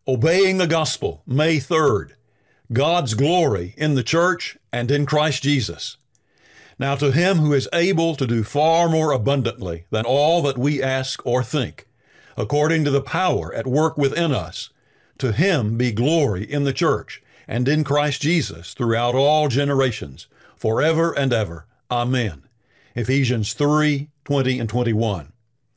Obeying the Gospel, May 3rd. God's glory in the church and in Christ Jesus. Now to him who is able to do far more abundantly than all that we ask or think, according to the power at work within us, to him be glory in the church and in Christ Jesus throughout all generations, forever and ever. Amen. Ephesians 3, 20 and 21.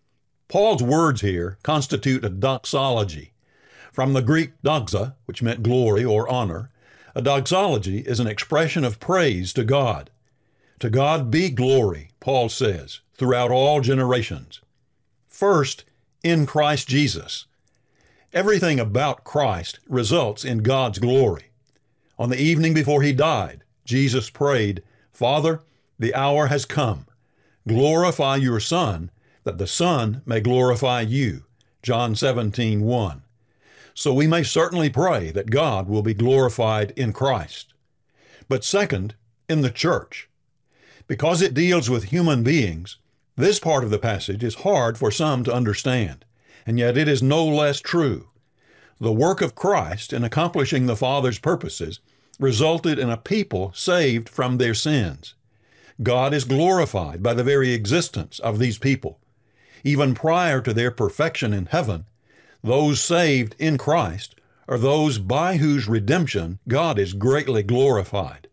Paul's words here constitute a doxology. From the Greek doxa, which meant glory or honor, a doxology is an expression of praise to God. To God be glory, Paul says, throughout all generations. First, in Christ Jesus. Everything about Christ results in God's glory. On the evening before he died, Jesus prayed, "Father, the hour has come. Glorify your Son, that the Son may glorify you." John 17:1. So we may certainly pray that God will be glorified in Christ. But second, in the church. Because it deals with human beings, this part of the passage is hard for some to understand, and yet it is no less true. The work of Christ in accomplishing the Father's purposes resulted in a people saved from their sins. God is glorified by the very existence of these people. Even prior to their perfection in heaven, those saved in Christ are those by whose redemption God is greatly glorified.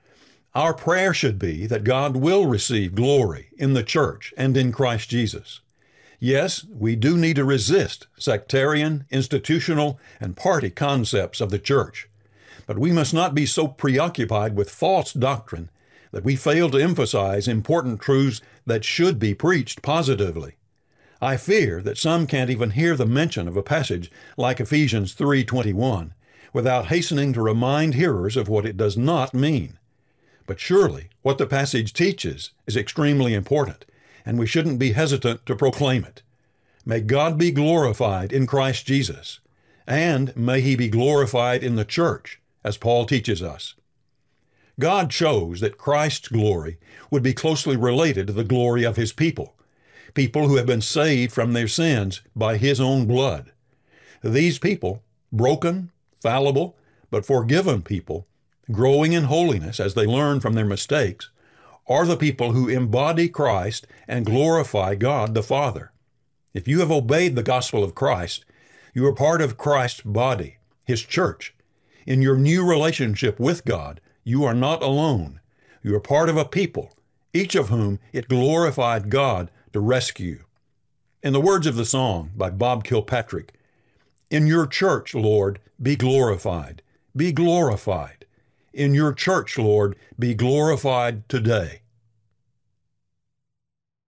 Our prayer should be that God will receive glory in the church and in Christ Jesus. Yes, we do need to resist sectarian, institutional, and party concepts of the church, but we must not be so preoccupied with false doctrine that we fail to emphasize important truths that should be preached positively. I fear that some can't even hear the mention of a passage like Ephesians 3:21 without hastening to remind hearers of what it does not mean. But surely what the passage teaches is extremely important, and we shouldn't be hesitant to proclaim it. May God be glorified in Christ Jesus, and may he be glorified in the church, as Paul teaches us. God chose that Christ's glory would be closely related to the glory of his people who have been saved from their sins by his own blood. These people, broken, fallible, but forgiven people, growing in holiness as they learn from their mistakes, are the people who embody Christ and glorify God the Father. If you have obeyed the gospel of Christ, you are part of Christ's body, his church. In your new relationship with God, you are not alone. You are part of a people, each of whom it glorified God to rescue. In the words of the song by Bob Kilpatrick, "In your church, Lord, be glorified. Be glorified. In your church, Lord, be glorified today."